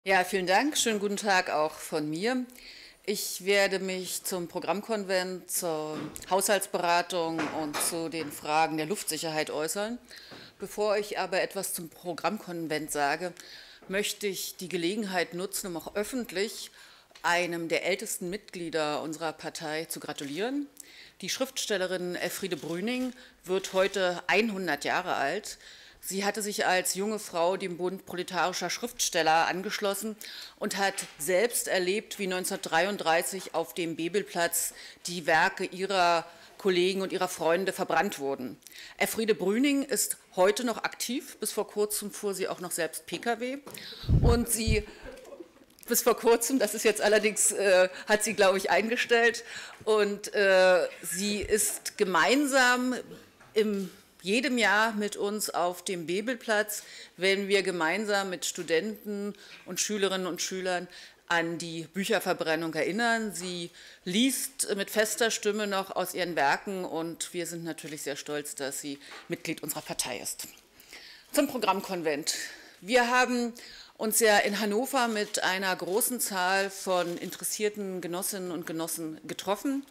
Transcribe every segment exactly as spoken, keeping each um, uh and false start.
Ja, vielen Dank. Schönen guten Tag auch von mir. Ich werde mich zum Programmkonvent, zur Haushaltsberatung und zu den Fragen der Luftsicherheit äußern. Bevor ich aber etwas zum Programmkonvent sage, möchte ich die Gelegenheit nutzen, um auch öffentlich einem der ältesten Mitglieder unserer Partei zu gratulieren. Die Schriftstellerin Elfriede Brüning wird heute hundert Jahre alt. Sie hatte sich als junge Frau dem Bund proletarischer Schriftsteller angeschlossen und hat selbst erlebt, wie neunzehnhundertdreiunddreißig auf dem Bebelplatz die Werke ihrer Kollegen und ihrer Freunde verbrannt wurden. Elfriede Brüning ist heute noch aktiv. Bis vor kurzem fuhr sie auch noch selbst Pkw. Und sie, bis vor kurzem, das ist jetzt allerdings, äh, hat sie, glaube ich, eingestellt. Und äh, sie ist gemeinsam im jedem Jahr mit uns auf dem Bebelplatz, wenn wir gemeinsam mit Studenten und Schülerinnen und Schülern an die Bücherverbrennung erinnern. Sie liest mit fester Stimme noch aus ihren Werken und wir sind natürlich sehr stolz, dass sie Mitglied unserer Partei ist. Zum Programmkonvent. Wir haben uns ja in Hannover mit einer großen Zahl von interessierten Genossinnen und Genossen getroffen.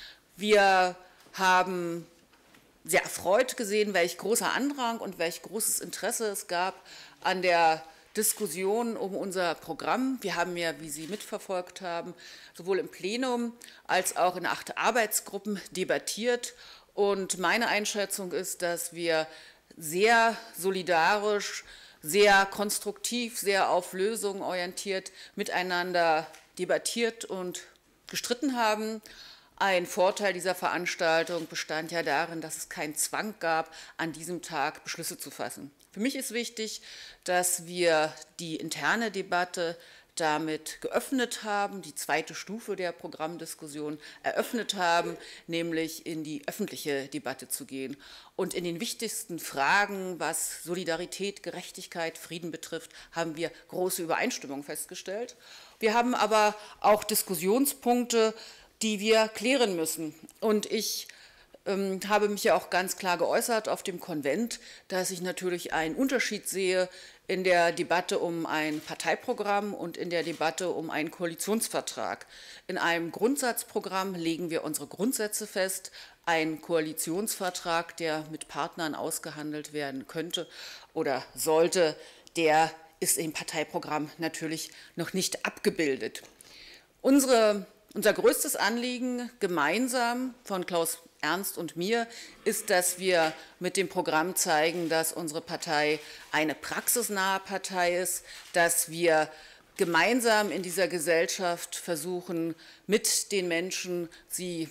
Wir haben sehr erfreut gesehen, welch großer Andrang und welch großes Interesse es gab an der Diskussion um unser Programm. Wir haben ja, wie Sie mitverfolgt haben, sowohl im Plenum als auch in acht Arbeitsgruppen debattiert. Und meine Einschätzung ist, dass wir sehr solidarisch, sehr konstruktiv, sehr auf Lösungen orientiert miteinander debattiert und gestritten haben. Ein Vorteil dieser Veranstaltung bestand ja darin, dass es keinen Zwang gab, an diesem Tag Beschlüsse zu fassen. Für mich ist wichtig, dass wir die interne Debatte damit geöffnet haben, die zweite Stufe der Programmdiskussion eröffnet haben, nämlich in die öffentliche Debatte zu gehen. Und in den wichtigsten Fragen, was Solidarität, Gerechtigkeit, Frieden betrifft, haben wir große Übereinstimmung festgestellt. Wir haben aber auch Diskussionspunkte, die wir klären müssen. Und ich ähm, habe mich ja auch ganz klar geäußert auf dem Konvent, dass ich natürlich einen Unterschied sehe in der Debatte um ein Parteiprogramm und in der Debatte um einen Koalitionsvertrag. In einem Grundsatzprogramm legen wir unsere Grundsätze fest. Ein Koalitionsvertrag, der mit Partnern ausgehandelt werden könnte oder sollte, der ist im Parteiprogramm natürlich noch nicht abgebildet. Unsere Unser größtes Anliegen gemeinsam von Klaus Ernst und mir ist, dass wir mit dem Programm zeigen, dass unsere Partei eine praxisnahe Partei ist, dass wir gemeinsam in dieser Gesellschaft versuchen, mit den Menschen sie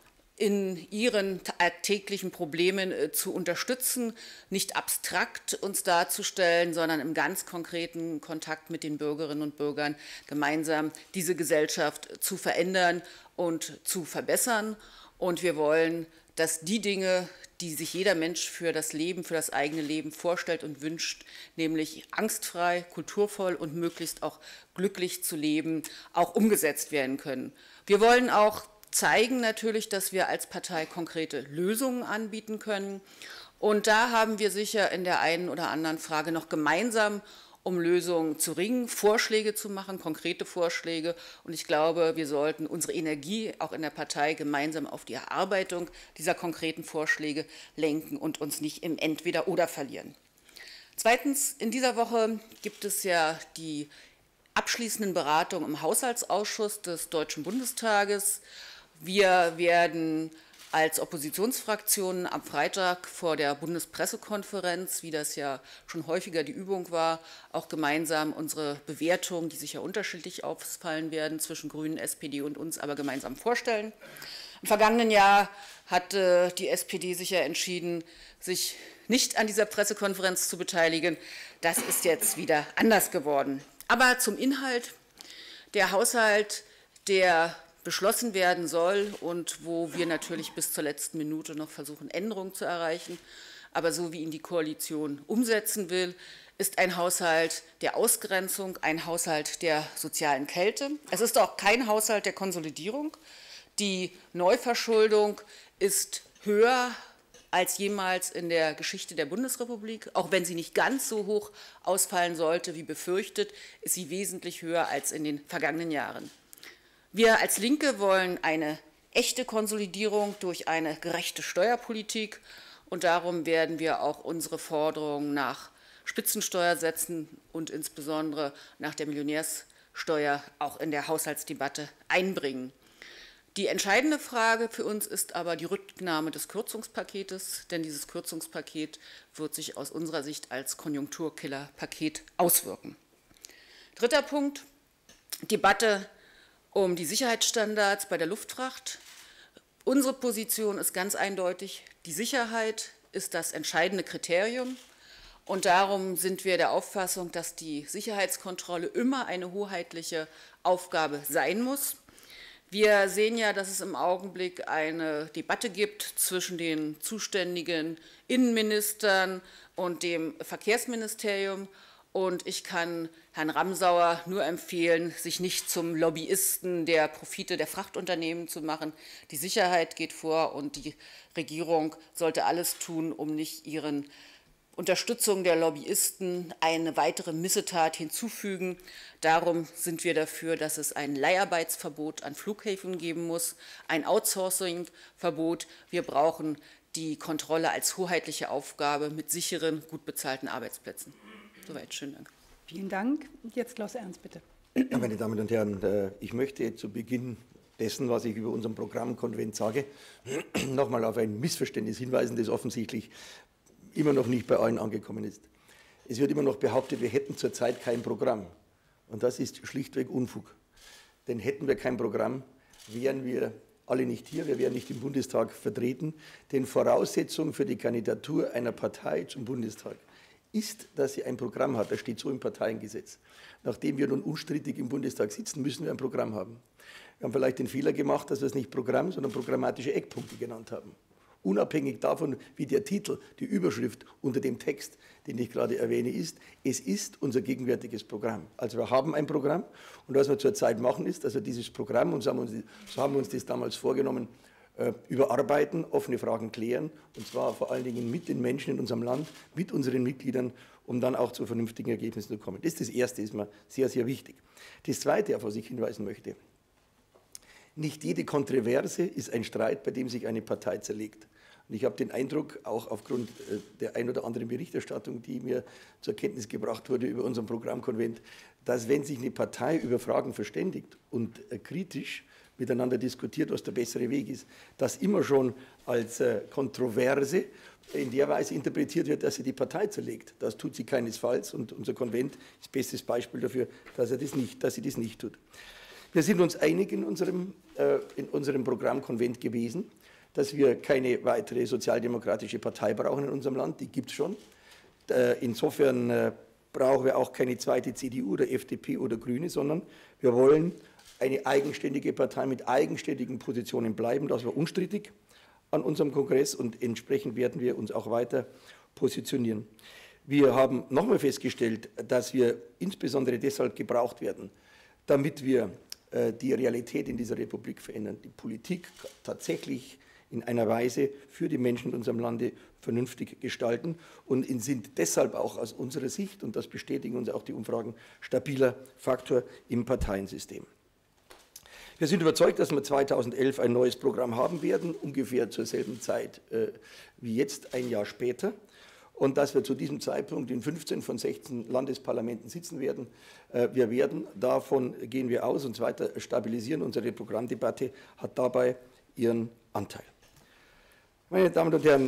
in ihren alltäglichen Problemen zu unterstützen, nicht abstrakt uns darzustellen, sondern im ganz konkreten Kontakt mit den Bürgerinnen und Bürgern gemeinsam diese Gesellschaft zu verändern und zu verbessern. Und wir wollen, dass die Dinge, die sich jeder Mensch für das Leben, für das eigene Leben vorstellt und wünscht, nämlich angstfrei, kulturvoll und möglichst auch glücklich zu leben, auch umgesetzt werden können. Wir wollen auch zeigen natürlich, dass wir als Partei konkrete Lösungen anbieten können. Und da haben wir sicher in der einen oder anderen Frage noch gemeinsam um Lösungen zu ringen, Vorschläge zu machen, konkrete Vorschläge. Und ich glaube, wir sollten unsere Energie auch in der Partei gemeinsam auf die Erarbeitung dieser konkreten Vorschläge lenken und uns nicht im Entweder-oder verlieren. Zweitens, in dieser Woche gibt es ja die abschließenden Beratungen im Haushaltsausschuss des Deutschen Bundestages. Wir werden als Oppositionsfraktion am Freitag vor der Bundespressekonferenz, wie das ja schon häufiger die Übung war, auch gemeinsam unsere Bewertung, die sich ja unterschiedlich ausfallen werden, zwischen Grünen, S P D und uns, aber gemeinsam vorstellen. Im vergangenen Jahr hatte die S P D sich ja entschieden, sich nicht an dieser Pressekonferenz zu beteiligen. Das ist jetzt wieder anders geworden. Aber zum Inhalt: Der Haushalt, der beschlossen werden soll und wo wir natürlich bis zur letzten Minute noch versuchen, Änderungen zu erreichen, aber so wie ihn die Koalition umsetzen will, ist ein Haushalt der Ausgrenzung, ein Haushalt der sozialen Kälte. Es ist auch kein Haushalt der Konsolidierung. Die Neuverschuldung ist höher als jemals in der Geschichte der Bundesrepublik. Auch wenn sie nicht ganz so hoch ausfallen sollte wie befürchtet, ist sie wesentlich höher als in den vergangenen Jahren. Wir als Linke wollen eine echte Konsolidierung durch eine gerechte Steuerpolitik und darum werden wir auch unsere Forderungen nach Spitzensteuersätzen und insbesondere nach der Millionärssteuer auch in der Haushaltsdebatte einbringen. Die entscheidende Frage für uns ist aber die Rücknahme des Kürzungspaketes, denn dieses Kürzungspaket wird sich aus unserer Sicht als Konjunkturkillerpaket auswirken. Dritter Punkt, Debatte um die Sicherheitsstandards bei der Luftfracht. Unsere Position ist ganz eindeutig, die Sicherheit ist das entscheidende Kriterium. Und darum sind wir der Auffassung, dass die Sicherheitskontrolle immer eine hoheitliche Aufgabe sein muss. Wir sehen ja, dass es im Augenblick eine Debatte gibt zwischen den zuständigen Innenministern und dem Verkehrsministerium. Und ich kann Herrn Ramsauer nur empfehlen, sich nicht zum Lobbyisten der Profite der Frachtunternehmen zu machen. Die Sicherheit geht vor und die Regierung sollte alles tun, um nicht ihren Unterstützung der Lobbyisten eine weitere Missetat hinzufügen. Darum sind wir dafür, dass es ein Leiharbeitsverbot an Flughäfen geben muss, ein Outsourcing-Verbot. Wir brauchen die Kontrolle als hoheitliche Aufgabe mit sicheren, gut bezahlten Arbeitsplätzen. Soweit, schönen Dank. Vielen Dank. Jetzt Klaus Ernst, bitte. Ja, meine Damen und Herren, ich möchte zu Beginn dessen, was ich über unseren Programmkonvent sage, nochmal auf ein Missverständnis hinweisen, das offensichtlich immer noch nicht bei allen angekommen ist. Es wird immer noch behauptet, wir hätten zurzeit kein Programm. Und das ist schlichtweg Unfug. Denn hätten wir kein Programm, wären wir alle nicht hier, wir wären nicht im Bundestag vertreten. Denn Voraussetzung für die Kandidatur einer Partei zum Bundestag ist, dass sie ein Programm hat. Das steht so im Parteiengesetz. Nachdem wir nun unstrittig im Bundestag sitzen, müssen wir ein Programm haben. Wir haben vielleicht den Fehler gemacht, dass wir es nicht Programm, sondern programmatische Eckpunkte genannt haben. Unabhängig davon, wie der Titel, die Überschrift unter dem Text, den ich gerade erwähne, ist, es ist unser gegenwärtiges Programm. Also wir haben ein Programm und was wir zurzeit machen ist, dass wir dieses Programm, und so haben wir uns, so haben wir uns das damals vorgenommen, überarbeiten, offene Fragen klären, und zwar vor allen Dingen mit den Menschen in unserem Land, mit unseren Mitgliedern, um dann auch zu vernünftigen Ergebnissen zu kommen. Das ist das Erste, ist mir sehr, sehr wichtig. Das Zweite, auf was ich hinweisen möchte: Nicht jede Kontroverse ist ein Streit, bei dem sich eine Partei zerlegt. Und ich habe den Eindruck, auch aufgrund der ein oder anderen Berichterstattung, die mir zur Kenntnis gebracht wurde über unseren Programmkonvent, dass, wenn sich eine Partei über Fragen verständigt und kritisch miteinander diskutiert, was der bessere Weg ist, das immer schon als Kontroverse in der Weise interpretiert wird, dass sie die Partei zerlegt. Das tut sie keinesfalls, und unser Konvent ist bestes Beispiel dafür, dass, er das nicht, dass sie das nicht tut. Wir sind uns einig in unserem, äh, in unserem Programmkonvent gewesen, dass wir keine weitere sozialdemokratische Partei brauchen in unserem Land. Die gibt es schon. Äh, insofern äh, brauchen wir auch keine zweite C D U oder F D P oder Grüne, sondern wir wollen eine eigenständige Partei mit eigenständigen Positionen bleiben. Das war unstrittig an unserem Kongress, und entsprechend werden wir uns auch weiter positionieren. Wir haben nochmal festgestellt, dass wir insbesondere deshalb gebraucht werden, damit wir die Realität in dieser Republik verändern, die Politik tatsächlich in einer Weise für die Menschen in unserem Lande vernünftig gestalten, und sind deshalb auch aus unserer Sicht, und das bestätigen uns auch die Umfragen, stabiler Faktor im Parteiensystem. Wir sind überzeugt, dass wir zweitausendelf ein neues Programm haben werden, ungefähr zur selben Zeit äh, wie jetzt, ein Jahr später. Und dass wir zu diesem Zeitpunkt in fünfzehn von sechzehn Landesparlamenten sitzen werden. Wir werden, davon gehen wir aus, uns weiter stabilisieren. Unsere Programmdebatte hat dabei ihren Anteil. Meine Damen und Herren,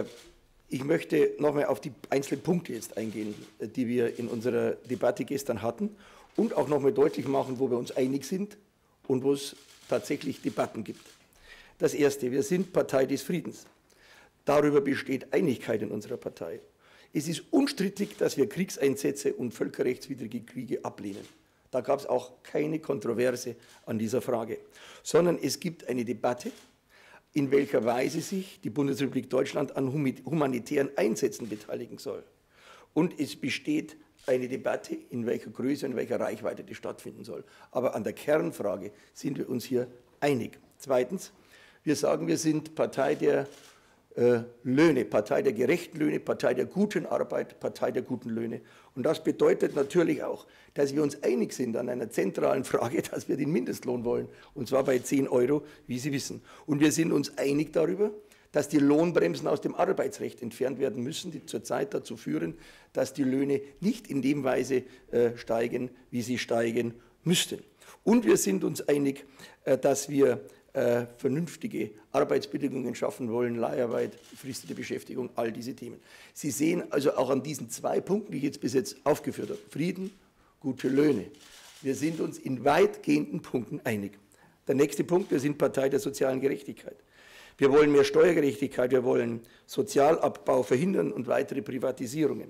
ich möchte noch einmal auf die einzelnen Punkte jetzt eingehen, die wir in unserer Debatte gestern hatten, und auch noch einmal deutlich machen, wo wir uns einig sind und wo es tatsächlich Debatten gibt. Das Erste: Wir sind Partei des Friedens. Darüber besteht Einigkeit in unserer Partei. Es ist unstrittig, dass wir Kriegseinsätze und völkerrechtswidrige Kriege ablehnen. Da gab es auch keine Kontroverse an dieser Frage, sondern es gibt eine Debatte, in welcher Weise sich die Bundesrepublik Deutschland an humanitären Einsätzen beteiligen soll. Und es besteht eine Debatte, in welcher Größe, in welcher Reichweite das stattfinden soll. Aber an der Kernfrage sind wir uns hier einig. Zweitens: Wir sagen, wir sind Partei der äh, Löhne, Partei der gerechten Löhne, Partei der guten Arbeit, Partei der guten Löhne. Und das bedeutet natürlich auch, dass wir uns einig sind an einer zentralen Frage, dass wir den Mindestlohn wollen, und zwar bei zehn Euro, wie Sie wissen. Und wir sind uns einig darüber, dass die Lohnbremsen aus dem Arbeitsrecht entfernt werden müssen, die zurzeit dazu führen, dass die Löhne nicht in dem Weise äh, steigen, wie sie steigen müssten. Und wir sind uns einig, äh, dass wir äh, vernünftige Arbeitsbedingungen schaffen wollen, Leiharbeit, befristete Beschäftigung, all diese Themen. Sie sehen also auch an diesen zwei Punkten, die ich jetzt bis jetzt aufgeführt habe, Frieden, gute Löhne. Wir sind uns in weitgehenden Punkten einig. Der nächste Punkt, wir sind Partei der sozialen Gerechtigkeit. Wir wollen mehr Steuergerechtigkeit, wir wollen Sozialabbau verhindern und weitere Privatisierungen.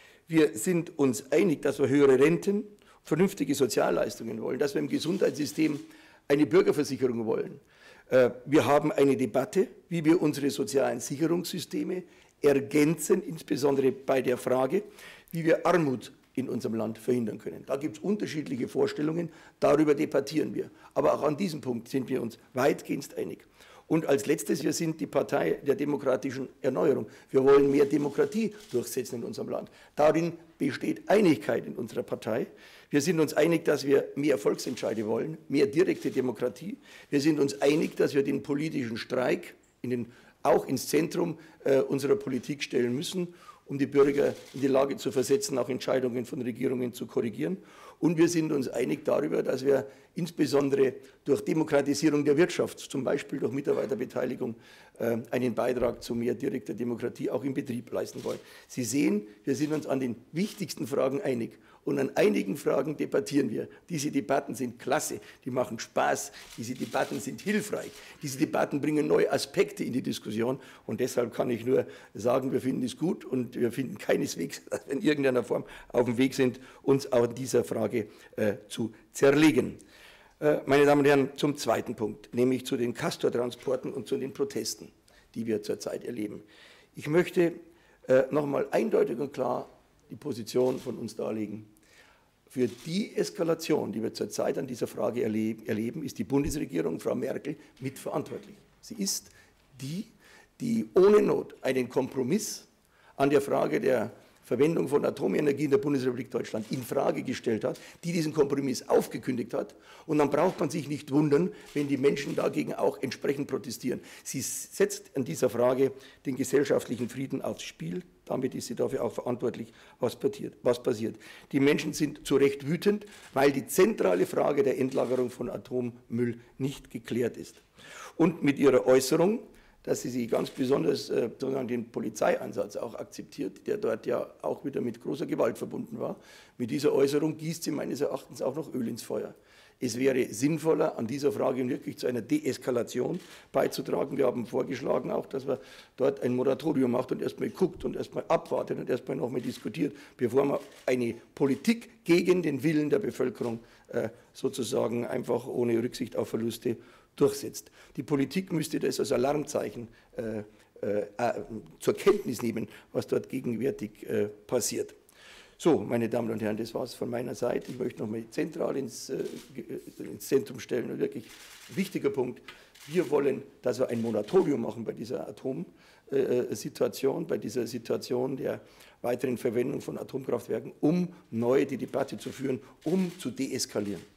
Wir sind uns einig, dass wir höhere Renten, vernünftige Sozialleistungen wollen, dass wir im Gesundheitssystem eine Bürgerversicherung wollen. Wir haben eine Debatte, wie wir unsere sozialen Sicherungssysteme ergänzen, insbesondere bei der Frage, wie wir Armut in unserem Land verhindern können. Da gibt es unterschiedliche Vorstellungen, darüber debattieren wir. Aber auch an diesem Punkt sind wir uns weitgehend einig. Und als letztes, wir sind die Partei der demokratischen Erneuerung. Wir wollen mehr Demokratie durchsetzen in unserem Land. Darin besteht Einigkeit in unserer Partei. Wir sind uns einig, dass wir mehr Volksentscheide wollen, mehr direkte Demokratie. Wir sind uns einig, dass wir den politischen Streik in den, auch ins Zentrum äh, unserer Politik stellen müssen, um die Bürger in die Lage zu versetzen, auch Entscheidungen von Regierungen zu korrigieren. Und wir sind uns einig darüber, dass wir insbesondere durch Demokratisierung der Wirtschaft, zum Beispiel durch Mitarbeiterbeteiligung, einen Beitrag zu mehr direkter Demokratie auch im Betrieb leisten wollen. Sie sehen, wir sind uns an den wichtigsten Fragen einig. Und an einigen Fragen debattieren wir. Diese Debatten sind klasse, die machen Spaß, diese Debatten sind hilfreich. Diese Debatten bringen neue Aspekte in die Diskussion. Und deshalb kann ich nur sagen, wir finden es gut und wir finden keineswegs, dass wir in irgendeiner Form auf dem Weg sind, uns auch in dieser Frage äh, zu zerlegen. Äh, meine Damen und Herren, zum zweiten Punkt, nämlich zu den Castortransporten und zu den Protesten, die wir zurzeit erleben. Ich möchte äh, noch einmal eindeutig und klar die Position von uns darlegen. Für die Eskalation, die wir zurzeit an dieser Frage erleben, ist die Bundesregierung, Frau Merkel, mitverantwortlich. Sie ist die, die ohne Not einen Kompromiss an der Frage der Verwendung von Atomenergie in der Bundesrepublik Deutschland in Frage gestellt hat, die diesen Kompromiss aufgekündigt hat. Und dann braucht man sich nicht wundern, wenn die Menschen dagegen auch entsprechend protestieren. Sie setzt an dieser Frage den gesellschaftlichen Frieden aufs Spiel. Damit ist sie dafür auch verantwortlich, was passiert. Was passiert. Die Menschen sind zu Recht wütend, weil die zentrale Frage der Endlagerung von Atommüll nicht geklärt ist. Und mit ihrer Äußerung, dass sie sich ganz besonders äh, den Polizeieinsatz auch akzeptiert, der dort ja auch wieder mit großer Gewalt verbunden war. Mit dieser Äußerung gießt sie meines Erachtens auch noch Öl ins Feuer. Es wäre sinnvoller, an dieser Frage wirklich zu einer Deeskalation beizutragen. Wir haben vorgeschlagen auch, dass man dort ein Moratorium macht und erstmal guckt und erstmal abwartet und erstmal nochmal diskutiert, bevor man eine Politik gegen den Willen der Bevölkerung äh, sozusagen einfach ohne Rücksicht auf Verluste durchsetzt. Die Politik müsste das als Alarmzeichen äh, äh, zur Kenntnis nehmen, was dort gegenwärtig äh, passiert. So, meine Damen und Herren, das war es von meiner Seite. Ich möchte noch mal zentral ins, äh, ins Zentrum stellen, und wirklich ein wichtiger Punkt. Wir wollen, dass wir ein Moratorium machen bei dieser Atomsituation, äh, bei dieser Situation der weiteren Verwendung von Atomkraftwerken, um neu die Debatte zu führen, um zu deeskalieren.